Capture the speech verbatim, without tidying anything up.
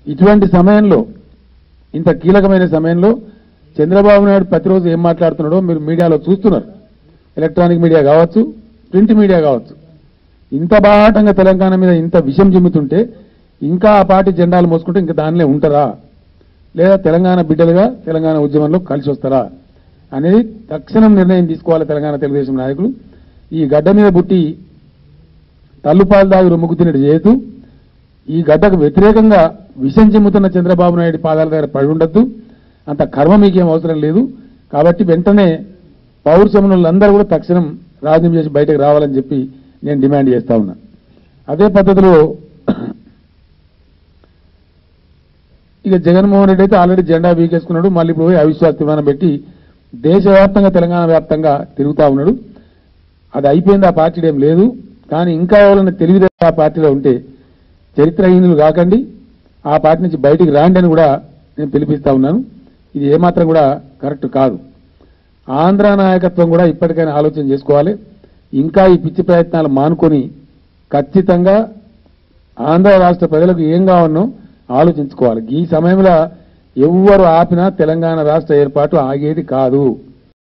ఇటువంటి సమయంలో ఇంత కీలకమైన సమయంలో చంద్రబాబు నాయుడు ప్రతిరోజు ఏం మాట్లాడుతున్నాడో మీరు మీడియాలో చూస్తున్నారు. ఎలక్ట్రానిక్ మీడియా కావచ్చు, ప్రింట్ మీడియా కావచ్చు. ఇంత బాటంగా తెలంగాణ మీద ఇంత విషం జిమ్ముతుంటే ఇంకా ఆ పార్టీ జెండాలు మోసుకుంటే ఇంకా దానిలో ఉంటారా, లేదా తెలంగాణ బిడ్డలుగా తెలంగాణ ఉద్యమంలో కలిసి వస్తారా అనేది తక్షణం నిర్ణయం తీసుకోవాలి తెలంగాణ తెలుగుదేశం నాయకులు. ఈ గడ్డ మీద పుట్టి తల్లుపాలు దాగి రొమ్ముకు తినట్టు చేస్తూ ఈ గడ్డకు వ్యతిరేకంగా విషం చిమ్ముతున్న చంద్రబాబు నాయుడు పాదాల దగ్గర పడి ఉండొద్దు. అంత కర్మ మీకేం అవసరం లేదు. కాబట్టి వెంటనే పౌరుషములందరూ కూడా తక్షణం రాజీనామా చేసి బయటకు రావాలని చెప్పి నేను డిమాండ్ చేస్తా ఉన్నా. అదే పద్ధతిలో ఇక జగన్మోహన్ రెడ్డి అయితే ఆల్రెడీ జెండా వీకేసుకున్నాడు. మళ్ళీ ఇప్పుడు పోయి అవిశ్వాస తీర్మానం పెట్టి దేశవ్యాప్తంగా తెలంగాణ వ్యాప్తంగా తిరుగుతూ ఉన్నాడు. అది అయిపోయింది, ఆ పార్టీ ఏం లేదు. కానీ ఇంకా ఎవరైనా తెలివిదే ఆ పార్టీలో ఉంటే చరిత్రహీనులు కాకండి, ఆ పార్టీ నుంచి బయటికి రాండి అని కూడా నేను పిలిపిస్తా ఉన్నాను. ఇది ఏమాత్రం కూడా కరెక్ట్ కాదు. ఆంధ్ర నాయకత్వం కూడా ఇప్పటికైనా ఆలోచన చేసుకోవాలి. ఇంకా ఈ పిచ్చి ప్రయత్నాలు మానుకొని ఖచ్చితంగా ఆంధ్ర రాష్ట్ర ప్రజలకు ఏం కావాలనో ఆలోచించుకోవాలి. ఈ సమయంలో ఎవ్వరు ఆపినా తెలంగాణ రాష్ట్ర ఏర్పాటు ఆగేది కాదు.